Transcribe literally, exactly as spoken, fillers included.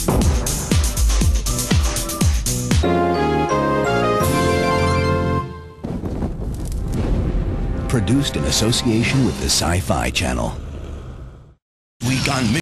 Produced in association with the Sci-Fi Channel. Week on